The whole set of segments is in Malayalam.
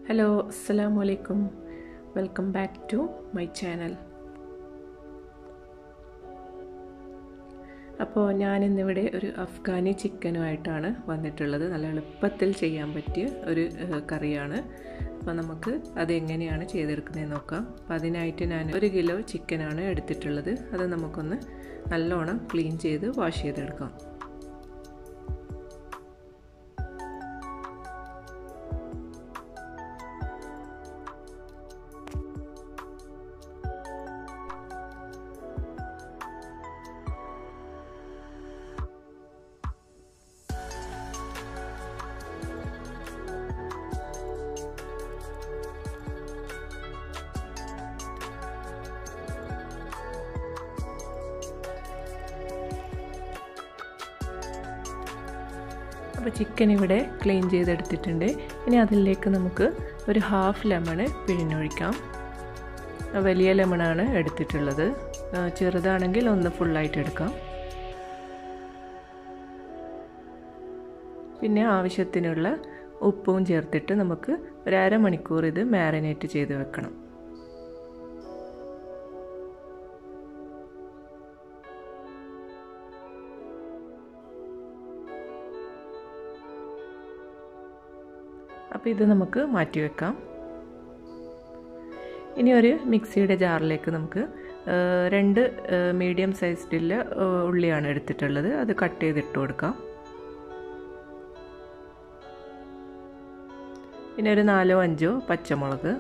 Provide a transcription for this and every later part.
ഹലോ അസ്സലാമു അലൈക്കും welcome back to my channel. അപ്പോൾ ഞാനിന്നിവിടെ ഒരു അഫ്ഗാനി ചിക്കനുമായിട്ടാണ് വന്നിട്ടുള്ളത്. നല്ല എളുപ്പത്തിൽ ചെയ്യാൻ പറ്റിയ ഒരു കറിയാണ്. അപ്പോൾ നമുക്ക് അതെങ്ങനെയാണ് ചെയ്തെടുക്കുന്നതെന്ന് നോക്കാം. അപ്പോൾ അതിനായിട്ട് ഞാൻ 1 കിലോ ചിക്കനാണ് എടുത്തിട്ടുള്ളത്. അത് നമുക്കൊന്ന് നല്ലോണം ക്ലീൻ ചെയ്ത് വാഷ് ചെയ്തെടുക്കാം. അപ്പോൾ ചിക്കൻ ഇവിടെ ക്ലീൻ ചെയ്തെടുത്തിട്ടുണ്ട്. ഇനി അതിലേക്ക് നമുക്ക് ഒരു ഹാഫ് ലെമൺ പിഴിഞ്ഞൊഴിക്കാം. വലിയ ലെമണാണ് എടുത്തിട്ടുള്ളത്. ചെറുതാണെങ്കിൽ ഒന്ന് ഫുള്ളായിട്ട് എടുക്കാം. പിന്നെ ആവശ്യത്തിനുള്ള ഉപ്പും ചേർത്തിട്ട് നമുക്ക് ഒരു അരമണിക്കൂർ ഇത് മാരിനേറ്റ് ചെയ്ത് വെക്കണം. അപ്പോൾ ഇത് നമുക്ക് മാറ്റി വെക്കാം. ഇനി ഒരു മിക്സിയുടെ ജാറിലേക്ക് നമുക്ക് 2 മീഡിയം സൈസിലുള്ള ഉള്ളിയാണ് എടുത്തിട്ടുള്ളത്. അത് കട്ട് ചെയ്തിട്ട് കൊടുക്കാം. പിന്നെ ഒരു 4-5 പച്ചമുളക്,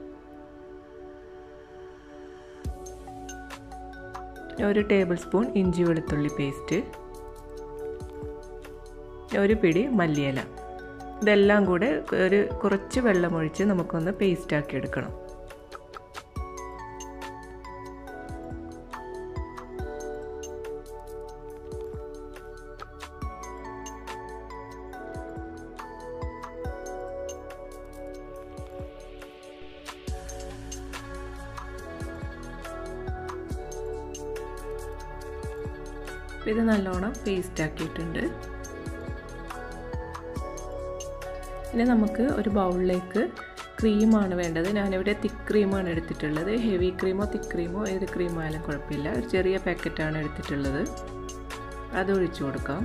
ഒരു ടേബിൾ സ്പൂൺ ഇഞ്ചി വെളുത്തുള്ളി പേസ്റ്റ്, ഒരു പിടി മല്ലിയില. ഇതെല്ലാം കൂടെ കുറച്ച് വെള്ളമൊഴിച്ച് നമുക്കൊന്ന് പേസ്റ്റാക്കി എടുക്കണം. ഇത് നല്ലോണം പേസ്റ്റാക്കിയിട്ടുണ്ട്. ഇനി നമുക്ക് ഒരു ബൗളിലേക്ക് ക്രീമാണ് വേണ്ടത്. ഞാനിവിടെ തിക്ക് ക്രീമാണ് എടുത്തിട്ടുള്ളത്. ഹെവി ക്രീമോ തിക്ക് ക്രീമോ ഏത് ക്രീമായാലും കുഴപ്പമില്ല. ഒരു ചെറിയ പാക്കറ്റാണ് എടുത്തിട്ടുള്ളത്. അത് ഒഴിച്ചു കൊടുക്കാം.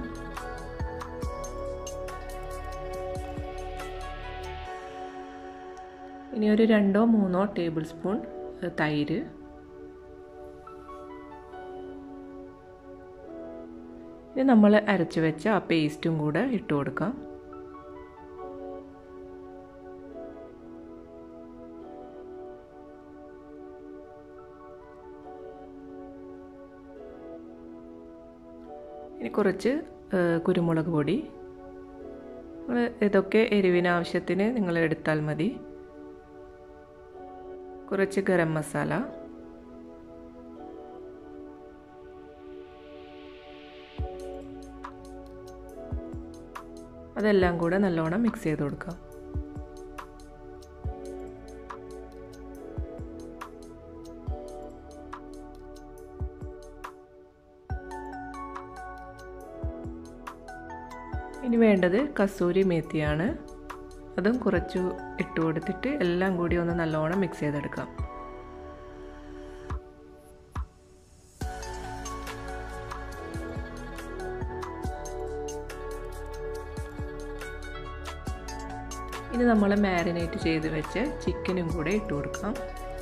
ഇനി ഒരു 2-3 ടേബിൾ സ്പൂൺ തൈര്, ഇനി നമ്മൾ അരച്ചു വെച്ച ആ പേസ്റ്റും കൂടെ ഇട്ട് കൊടുക്കാം. ഇനി കുറച്ച് കുരുമുളക് പൊടി. ഇതൊക്കെ എരിവിന് ആവശ്യത്തിന് നിങ്ങൾ എടുത്താൽ മതി. കുറച്ച് ഗരം മസാല, അതെല്ലാം കൂടെ നല്ലോണം മിക്സ് ചെയ്ത് കൊടുക്കാം. ഇനി വേണ്ടത് കസൂരി മേത്തിയാണ്. അതും കുറച്ച് ഇട്ട് കൊടുത്തിട്ട് എല്ലാം കൂടി ഒന്ന് നല്ലോണം മിക്സ് ചെയ്തെടുക്കാം. ഇനി നമ്മൾ മാരിനേറ്റ് ചെയ്ത് വെച്ച് ചിക്കനും കൂടെ ഇട്ട് കൊടുക്കാം.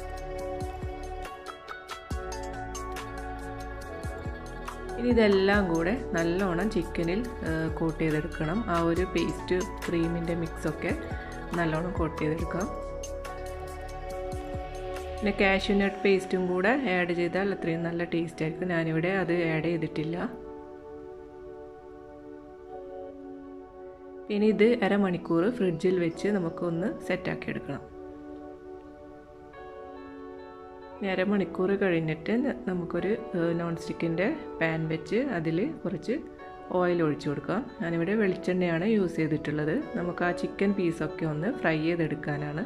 ഇനി ഇതെല്ലാം കൂടെ നല്ലോണം ചിക്കനിൽ കോട്ട് ചെയ്തെടുക്കണം. ആ ഒരു പേസ്റ്റ് ക്രീമിൻ്റെ മിക്സൊക്കെ നല്ലോണം കോട്ട് ചെയ്തെടുക്കാം. പിന്നെ കാഷ്യൂനട്ട് പേസ്റ്റും കൂടെ ആഡ് ചെയ്താൽ അത്രയും നല്ല ടേസ്റ്റ് ആയിരിക്കും. ഞാനിവിടെ അത് ആഡ് ചെയ്തിട്ടില്ല. ഇനി ഇത് അരമണിക്കൂർ ഫ്രിഡ്ജിൽ വെച്ച് നമുക്കൊന്ന് സെറ്റാക്കി എടുക്കണം. അരമണിക്കൂർ കഴിഞ്ഞിട്ട് നമുക്കൊരു നോൺ സ്റ്റിക്കിൻ്റെ പാൻ വെച്ച് അതിൽ കുറച്ച് ഓയിൽ ഒഴിച്ചു കൊടുക്കാം. ഞാനിവിടെ വെളിച്ചെണ്ണയാണ് യൂസ് ചെയ്തിട്ടുള്ളത്. നമുക്ക് ആ ചിക്കൻ പീസൊക്കെ ഒന്ന് ഫ്രൈ ചെയ്തെടുക്കാനാണ്.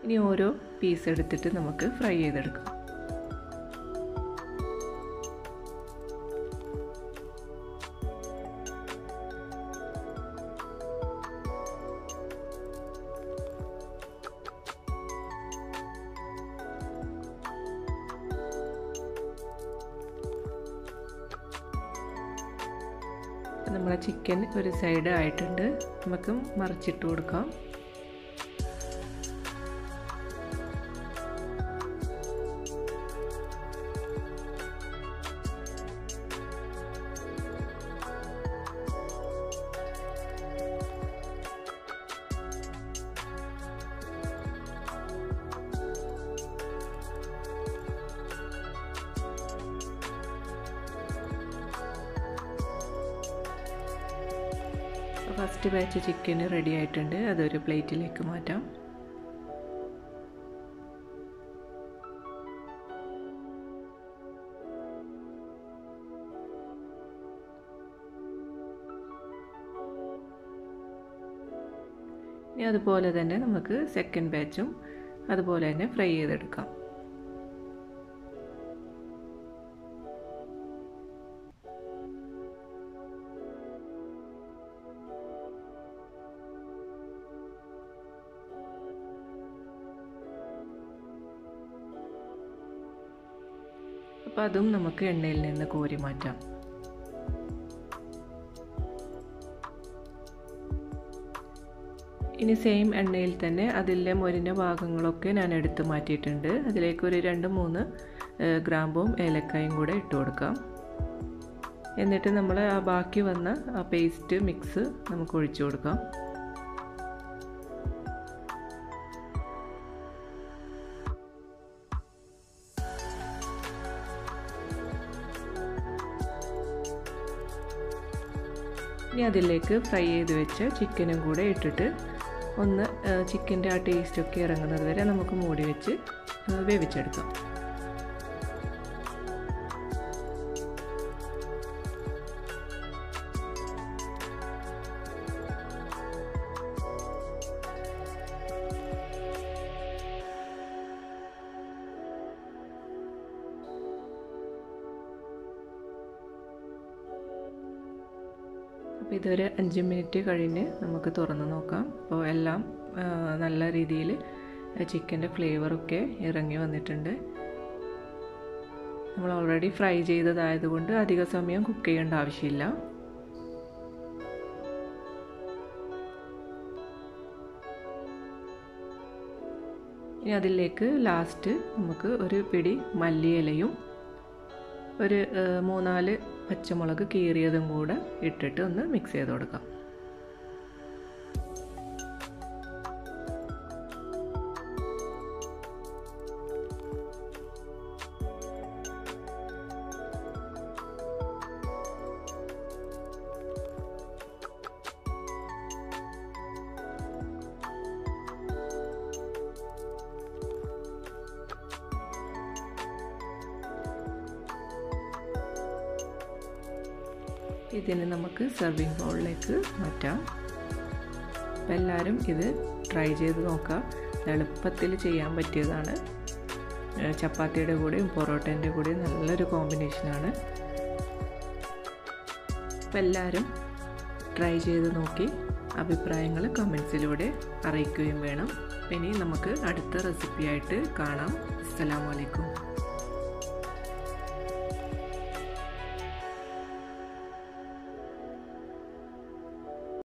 ഇനി ഓരോ പീസ് എടുത്തിട്ട് നമുക്ക് ഫ്രൈ ചെയ്തെടുക്കാം. നമ്മളെ ചിക്കൻ ഒരു സൈഡ് ആയിട്ടുണ്ട്, നമുക്ക് മറിച്ചിട്ട് കൊടുക്കാം. ഫസ്റ്റ് ബാച്ച് ചിക്കൻ റെഡി ആയിട്ടുണ്ട്, അതൊരു പ്ലേറ്റിലേക്ക് മാറ്റാം. ഇനി അതുപോലെ തന്നെ നമുക്ക് സെക്കൻഡ് ബാച്ചും അതുപോലെ തന്നെ ഫ്രൈ ചെയ്തെടുക്കാം. അപ്പോൾ അതും നമുക്ക് എണ്ണയിൽ നിന്ന് കോരി മാറ്റാം. ഇനി സെയിം എണ്ണയിൽ തന്നെ അതിലെ മൊരിഞ്ഞ ഭാഗങ്ങളൊക്കെ ഞാൻ എടുത്ത് മാറ്റിയിട്ടുണ്ട്. അതിലേക്ക് ഒരു 2-3 ഗ്രാമ്പും ഏലക്കായും കൂടെ ഇട്ട് കൊടുക്കാം. എന്നിട്ട് നമ്മൾ ആ ബാക്കി വന്ന ആ പേസ്റ്റ് മിക്സ് നമുക്ക് ഒഴിച്ചു കൊടുക്കാം. ഇനി അതിലേക്ക് ഫ്രൈ ചെയ്ത് വെച്ച ചിക്കനും കൂടെ ഇട്ടിട്ട് ഒന്ന് ചിക്കൻ്റെ ആ ടേസ്റ്റൊക്കെ ഇറങ്ങുന്നത് വരെ നമുക്ക് മൂടി വെച്ച് വേവിച്ചെടുക്കാം. അപ്പോൾ ഇതൊരു 5 മിനിറ്റ് കഴിഞ്ഞ് നമുക്ക് തുറന്ന് നോക്കാം. അപ്പോൾ എല്ലാം നല്ല രീതിയിൽ ചിക്കൻ്റെ ഫ്ലേവറൊക്കെ ഇറങ്ങി വന്നിട്ടുണ്ട്. നമ്മൾ ഓൾറെഡി ഫ്രൈ ചെയ്തതായതുകൊണ്ട് അധിക സമയം കുക്ക് ചെയ്യേണ്ട ആവശ്യമില്ല. ഇനി അതിലേക്ക് ലാസ്റ്റ് നമുക്ക് ഒരു പിടി മല്ലിയിലയും ഒരു 3-4 പച്ചമുളക് കീറിയതും കൂടെ ഇട്ടിട്ട് ഒന്ന് മിക്സ് ചെയ്ത് കൊടുക്കാം. ഇതിന് നമുക്ക് സെർവിങ് ബൗളിലേക്ക് മാറ്റാം. അപ്പോൾ എല്ലാവരും ഇത് ട്രൈ ചെയ്ത് നോക്കാം. എളുപ്പത്തിൽ ചെയ്യാൻ പറ്റിയതാണ്. ചപ്പാത്തിയുടെ കൂടെയും പൊറോട്ടേൻ്റെ കൂടെയും നല്ലൊരു കോമ്പിനേഷനാണ്. അപ്പോൾ എല്ലാവരും ട്രൈ ചെയ്ത് നോക്കി അഭിപ്രായങ്ങൾ കമൻസിലൂടെ അറിയിക്കുകയും വേണം. ഇനി നമുക്ക് അടുത്ത റെസിപ്പിയായിട്ട് കാണാം. അസ്സലാമു അലൈക്കും.